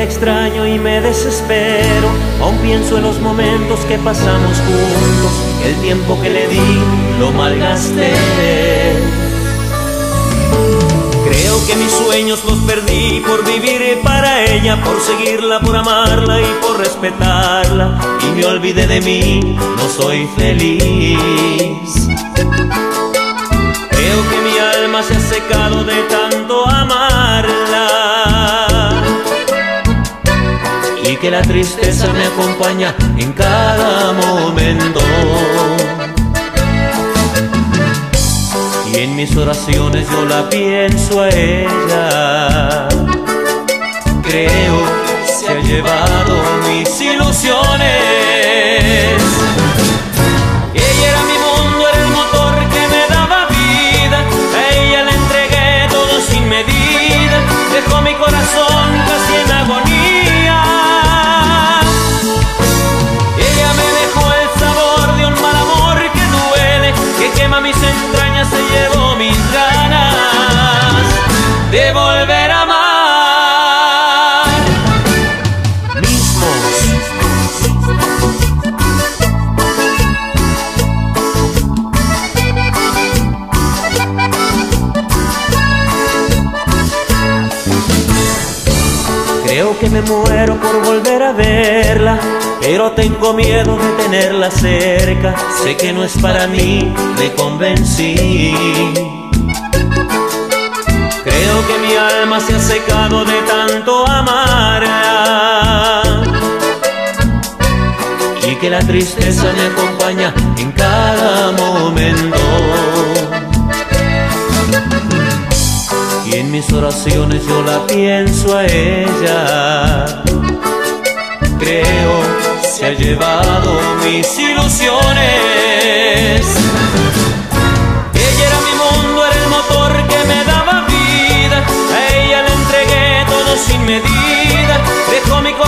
la extraño y me desespero. Aún pienso en los momentos que pasamos juntos. El tiempo que le di lo malgasté. Creo que mis sueños los perdí por vivir para ella, por seguirla, por amarla y por respetarla. Y me olvidé de mí, no soy feliz. Creo que mi alma se ha secado de tanto amarla y que la tristeza me acompaña en cada momento. Y en mis oraciones yo la pienso a ella. Creo se ha llevado mis ilusiones. Ella era mi mundo, era el motor que me daba vida. A ella le entregué todo sin medida. Dejó mi corazón casi en agonía. Ella me dejó el sabor de un mal amor que duele, que quema mis entrañas, se llevó mis ganas de volver a amar. Creo que me muero por volver a verla, pero tengo miedo de tenerla cerca. Sé que no es para mí, me convencí. Creo que mi alma se ha secado de tanto amarla y que la tristeza me acompaña en cada momento. Y en mis oraciones yo la pienso a ella. Creo se ha llevado mis ilusiones. Ella era mi mundo, era el motor que me daba vida. A ella le entregué todo sin medida. Dejó mi